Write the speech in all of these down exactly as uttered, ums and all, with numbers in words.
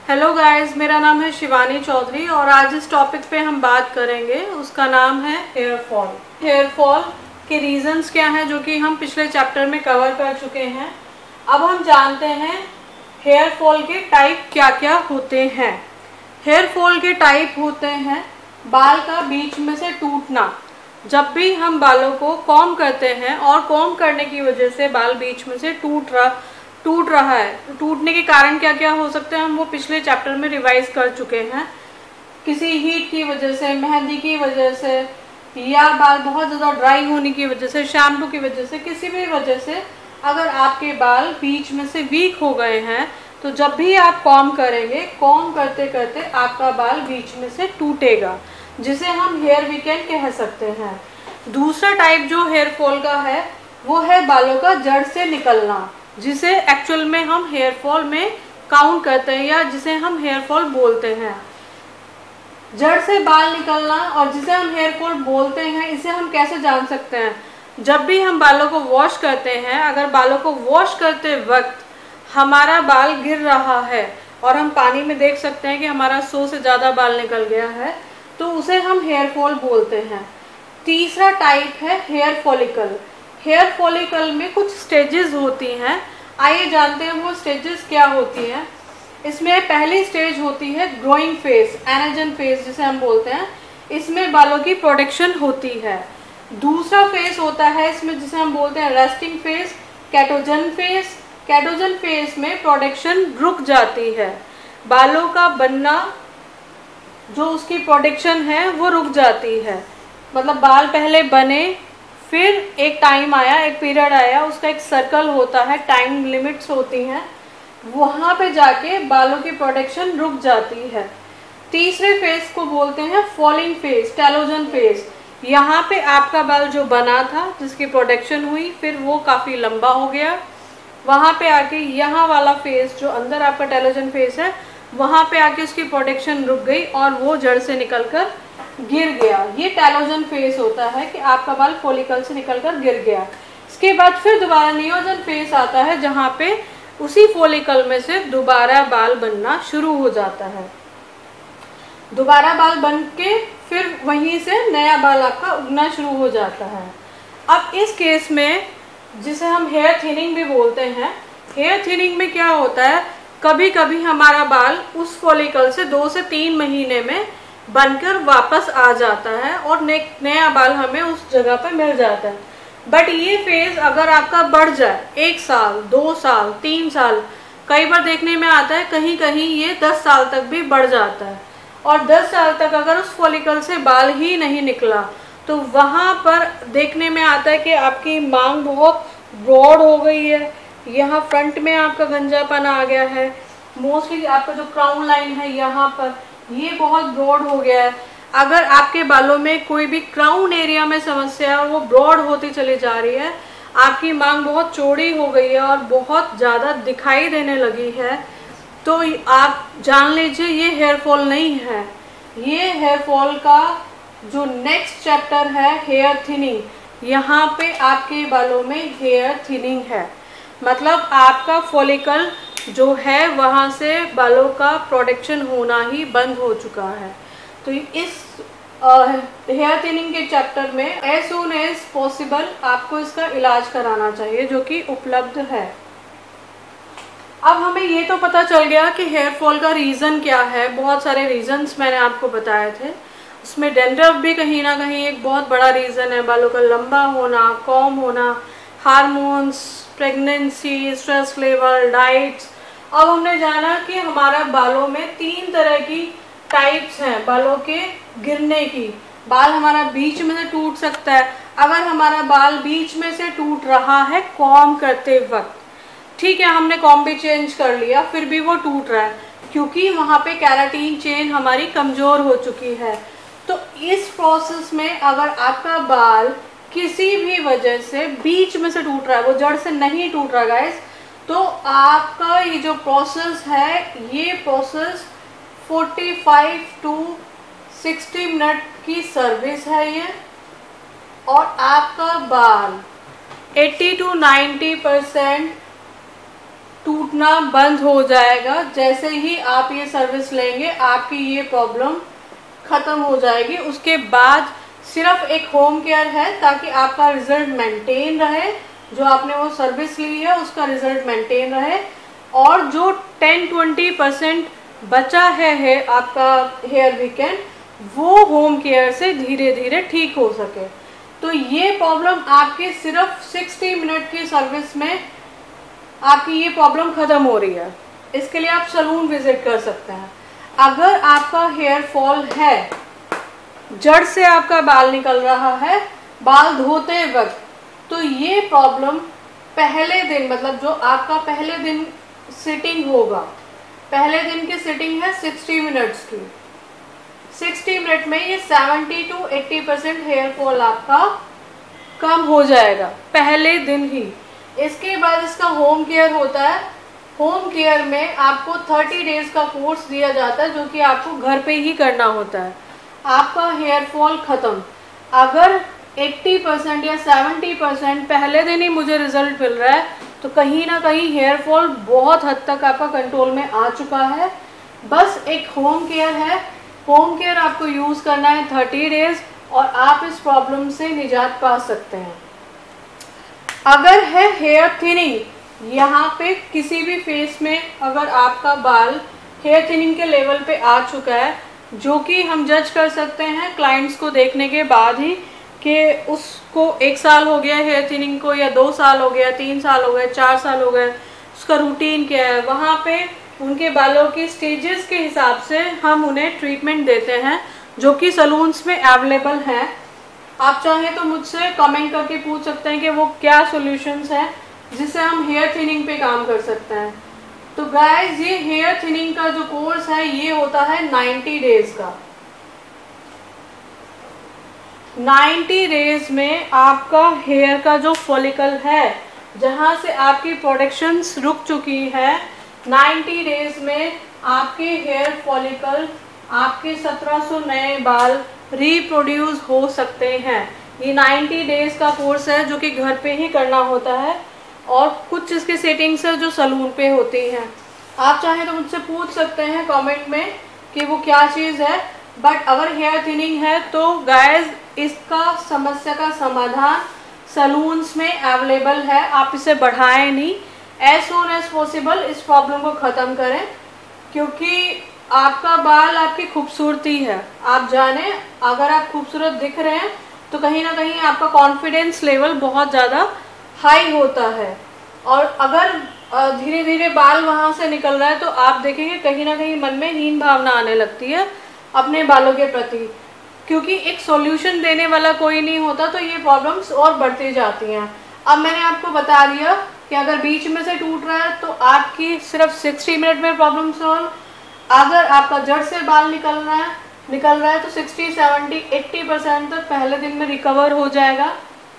Hello guys, मेरा नाम है शिवानी चौधरी और आज इस टॉपिक पे हम बात करेंगे। उसका नाम है हेयर फॉल। हेयर फॉल के रीजंस क्या हैं, जो कि हम पिछले चैप्टर में कवर कर चुके हैं। अब हम जानते हैं हेयर फॉल के टाइप क्या क्या होते हैं। हेयर फॉल के टाइप होते हैं बाल का बीच में से टूटना। जब भी हम बालों को कॉम्ब करते हैं और कॉम्ब करने की वजह से बाल बीच में से टूट रहा टूट रहा है, टूटने के कारण क्या क्या हो सकते हैं हम वो पिछले चैप्टर में रिवाइज कर चुके हैं। किसी हीट की वजह से, मेहंदी की वजह से, या बाल बहुत ज़्यादा ड्राई होने की वजह से, शैम्पू की वजह से, किसी भी वजह से अगर आपके बाल बीच में से वीक हो गए हैं तो जब भी आप कॉम्ब करेंगे, कॉम्ब करते करते आपका बाल बीच में से टूटेगा, जिसे हम हेयर वीकेंड कह सकते हैं। दूसरा टाइप जो हेयर फॉल का है वो है बालों का जड़ से निकलना, जिसे एक्चुअल में हम हेयर फॉल में काउंट करते हैं या जिसे हम हेयर फॉल बोलते हैं। जड़ से बाल निकलना और जिसे हम हेयर फॉल बोलते हैं, इसे हम कैसे जान सकते हैं? जब भी हम बालों को वॉश करते हैं, अगर बालों को वॉश करते वक्त हमारा बाल गिर रहा है और हम पानी में देख सकते हैं कि हमारा सौ से ज़्यादा बाल निकल गया है, तो उसे हम हेयर फॉल बोलते हैं। तीसरा टाइप है हेयर फॉलिकल। हेयर फॉलिकल में कुछ स्टेजेस होती हैं। आइए जानते हैं वो स्टेजेस क्या होती हैं। इसमें पहली स्टेज होती है ग्रोइंग फेज, एनाजन फेज जिसे हम बोलते हैं। इसमें बालों की प्रोडक्शन होती है। दूसरा फेज होता है इसमें जिसे हम बोलते हैं resting phase, catagen phase. Catagen phase में प्रोडक्शन रुक जाती है, बालों का बनना जो उसकी प्रोडक्शन है वो रुक जाती है। मतलब बाल पहले बने, फिर एक टाइम आया, एक पीरियड आया, उसका एक सर्कल होता है, टाइम लिमिट्स होती हैं, वहाँ पे जाके बालों की प्रोडक्शन रुक जाती है। तीसरे फेज को बोलते हैं फॉलिंग फेज, टेलोजन फेज। यहाँ पे आपका बाल जो बना था, जिसकी प्रोडक्शन हुई, फिर वो काफ़ी लंबा हो गया, वहाँ पे आके यहाँ वाला फेज जो अंदर आपका टेलोजन फेज है, वहाँ पे आके उसकी प्रोडक्शन रुक गई और वो जड़ से निकलकर गिर गया। ये टेलोजन फेज होता है कि आपका बाल फॉलिकल से निकलकर गिर गया। इसके बाद फिर दोबारा नियोजन फेज आता है, जहाँ पे उसी फॉलिकल में से दोबारा बाल बनना शुरू हो जाता है। दोबारा बाल बन के फिर वहीं से नया बाल आपका उगना शुरू हो जाता है। अब इस केस में, जिसे हम हेयर थिनिंग भी बोलते हैं, हेयर थिनिंग में क्या होता है, कभी कभी हमारा बाल उस फॉलिकल से दो से तीन महीने में बनकर वापस आ जाता है और नया बाल हमें उस जगह पर मिल जाता है। बट ये फेज अगर आपका बढ़ जाए, एक साल, दो साल, तीन साल, कई बार देखने में आता है कहीं कहीं ये दस साल तक भी बढ़ जाता है, और दस साल तक अगर उस फॉलिकल से बाल ही नहीं निकला तो वहाँ पर देखने में आता है कि आपकी मांग बहुत ब्रॉड हो गई है, यहाँ फ्रंट में आपका गंजापन आ गया है, मोस्टली आपका जो क्राउन लाइन है यहाँ पर ये बहुत ब्रॉड हो गया है। अगर आपके बालों में कोई भी क्राउन एरिया में समस्या है, वो ब्रॉड होती चली जा रही है, आपकी मांग बहुत चौड़ी हो गई है और बहुत ज़्यादा दिखाई देने लगी है, तो आप जान लीजिए ये हेयर फॉल नहीं है। ये हेयर फॉल का जो नेक्स्ट चैप्टर है हेयर थिनिंग, यहाँ पे आपके बालों में हेयर थिनिंग है। मतलब आपका फॉलिकल जो है वहाँ से बालों का प्रोडक्शन होना ही बंद हो चुका है। तो इस हेयर थिनिंग के चैप्टर में एज सून एज पॉसिबल आपको इसका इलाज कराना चाहिए, जो कि उपलब्ध है। अब हमें ये तो पता चल गया कि हेयर फॉल का रीज़न क्या है। बहुत सारे रीजंस मैंने आपको बताए थे, उसमें डैंड्रफ भी कहीं ना कहीं एक बहुत बड़ा रीज़न है, बालों का लंबा होना, कॉम्ब होना, hormones, pregnancy, stress level, diets. अब हमने जाना कि हमारा बालों में तीन तरह की टाइप्स हैं बालों के गिरने की। बाल हमारा बीच में से टूट सकता है। अगर हमारा बाल बीच में से टूट रहा है कॉम्ब करते वक्त, ठीक है, हमने कॉम्ब भी चेंज कर लिया, फिर भी वो टूट रहा है क्योंकि वहाँ पे केराटिन चेन हमारी कमज़ोर हो चुकी है। तो इस प्रोसेस में अगर आपका बाल किसी भी वजह से बीच में से टूट रहा है, वो जड़ से नहीं टूट रहा गाइस, तो आपका ये जो प्रोसेस है, ये प्रोसेस पैंतालीस टू साठ मिनट की सर्विस है ये, और आपका बाल अस्सी टू नब्बे परसेंट टूटना बंद हो जाएगा। जैसे ही आप ये सर्विस लेंगे आपकी ये प्रॉब्लम ख़त्म हो जाएगी। उसके बाद सिर्फ एक होम केयर है ताकि आपका रिजल्ट मेंटेन रहे, जो आपने वो सर्विस ली है उसका रिजल्ट मेंटेन रहे, और जो टेन ट्वेंटी परसेंट बचा है, है आपका हेयर वीकेंड, वो होम केयर से धीरे धीरे ठीक हो सके। तो ये प्रॉब्लम आपकी सिर्फ साठ मिनट की सर्विस में आपकी ये प्रॉब्लम ख़त्म हो रही है। इसके लिए आप सलून विजिट कर सकते हैं। अगर आपका हेयर फॉल है, जड़ से आपका बाल निकल रहा है बाल धोते वक्त, तो ये प्रॉब्लम पहले दिन, मतलब जो आपका पहले दिन सिटिंग होगा, पहले दिन की सिटिंग है साठ मिनट्स की, साठ मिनट में ये सत्तर टू अस्सी परसेंट हेयर फॉल आपका कम हो जाएगा पहले दिन ही। इसके बाद इसका होम केयर होता है। होम केयर में आपको तीस डेज का कोर्स दिया जाता है जो कि आपको घर पे ही करना होता है। आपका हेयर फॉल ख़त्म। अगर अस्सी परसेंट या सत्तर परसेंट पहले दिन ही मुझे रिजल्ट मिल रहा है तो कहीं ना कहीं हेयर फॉल बहुत हद तक आपका कंट्रोल में आ चुका है। बस एक होम केयर है, होम केयर आपको यूज़ करना है तीस डेज और आप इस प्रॉब्लम से निजात पा सकते हैं। अगर है हेयर थिनिंग, यहाँ पे किसी भी फेस में अगर आपका बाल हेयर थिनिंग के लेवल पे आ चुका है, जो कि हम जज कर सकते हैं क्लाइंट्स को देखने के बाद ही कि उसको एक साल हो गया हेयर थिनिंग को, या दो साल हो गया, तीन साल हो गए, चार साल हो गए, उसका रूटीन क्या है, वहाँ पे उनके बालों की स्टेजेस के हिसाब से हम उन्हें ट्रीटमेंट देते हैं जो कि सलून्स में अवेलेबल हैं। आप चाहें तो मुझसे कमेंट करके पूछ सकते हैं कि वो क्या सॉल्यूशंस हैं जिससे हम हेयर थिनिंग पे काम कर सकते हैं। तो गाइस, ये हेयर थिनिंग का जो कोर्स है ये होता है नब्बे डेज का। नब्बे डेज में आपका हेयर का जो फॉलिकल है, जहां से आपकी प्रोडक्शंस रुक चुकी है, नब्बे डेज में आपके हेयर फॉलिकल, आपके सत्रह सौ नए बाल रिप्रोड्यूस हो सकते हैं। ये नब्बे डेज का कोर्स है जो कि घर पे ही करना होता है, और कुछ इसके सेटिंग्स है जो सलून पे होती हैं। आप चाहें तो मुझसे पूछ सकते हैं कमेंट में कि वो क्या चीज़ है। बट अगर हेयर थिनिंग है तो गाइस, इसका समस्या का समाधान सलून्स में अवेलेबल है। आप इसे बढ़ाएं नहीं, एज सून एज पॉसिबल इस प्रॉब्लम को ख़त्म करें, क्योंकि आपका बाल आपकी खूबसूरती है। आप जाने, अगर आप खूबसूरत दिख रहे हैं तो कहीं ना कहीं आपका कॉन्फिडेंस लेवल बहुत ज़्यादा हाई होता है, और अगर धीरे धीरे बाल वहाँ से निकल रहा है तो आप देखेंगे कहीं ना कहीं मन में हीन भावना आने लगती है अपने बालों के प्रति, क्योंकि एक सॉल्यूशन देने वाला कोई नहीं होता, तो ये प्रॉब्लम्स और बढ़ती जाती हैं। अब मैंने आपको बता दिया कि अगर बीच में से टूट रहा है तो आपकी सिर्फ साठ मिनट में प्रॉब्लम सॉल्व। अगर आपका जड़ से बाल निकल रहा है निकल रहा है तो साठ, सत्तर, अस्सी परसेंट तक पहले दिन में रिकवर हो जाएगा।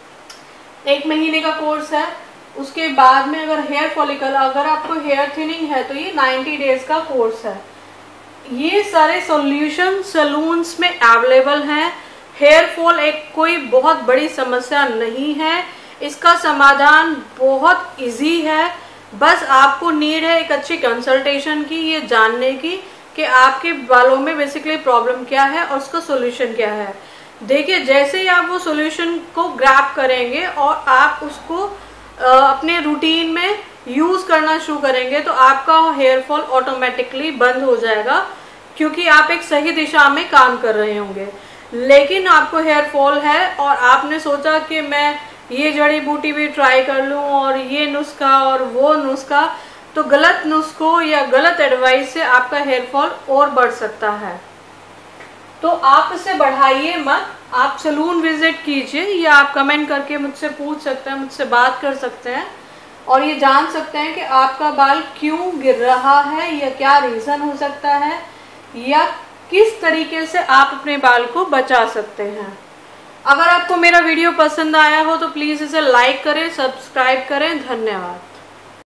एक महीने का कोर्स है। उसके बाद में अगर हेयर फॉलिकल, अगर आपको हेयर थिनिंग है तो ये नब्बे डेज का कोर्स है। ये सारे सॉल्यूशन सलून्स में अवेलेबल हैं। हेयर फॉल एक कोई बहुत बड़ी समस्या नहीं है, इसका समाधान बहुत इजी है। बस आपको नीड है एक अच्छी कंसल्टेशन की, ये जानने की कि आपके बालों में बेसिकली प्रॉब्लम क्या है और उसका सॉल्यूशन क्या है। देखिए, जैसे ही आप वो सॉल्यूशन को ग्रैब करेंगे और आप उसको अपने रूटीन में यूज़ करना शुरू करेंगे तो आपका हेयर फॉल ऑटोमेटिकली बंद हो जाएगा, क्योंकि आप एक सही दिशा में काम कर रहे होंगे। लेकिन आपको हेयर फॉल है और आपने सोचा कि मैं ये जड़ी बूटी भी ट्राई कर लूँ और ये नुस्खा और वो नुस्खा, तो गलत नुस्खों या गलत एडवाइस से आपका हेयर फॉल और बढ़ सकता है। तो आप इसे बढ़ाइए मत, आप सलून विजिट कीजिए या आप कमेंट करके मुझसे पूछ सकते हैं, मुझसे बात कर सकते हैं और ये जान सकते हैं कि आपका बाल क्यों गिर रहा है या क्या रीज़न हो सकता है या किस तरीके से आप अपने बाल को बचा सकते हैं। अगर आपको मेरा वीडियो पसंद आया हो तो प्लीज़ इसे लाइक करें, सब्सक्राइब करें। धन्यवाद।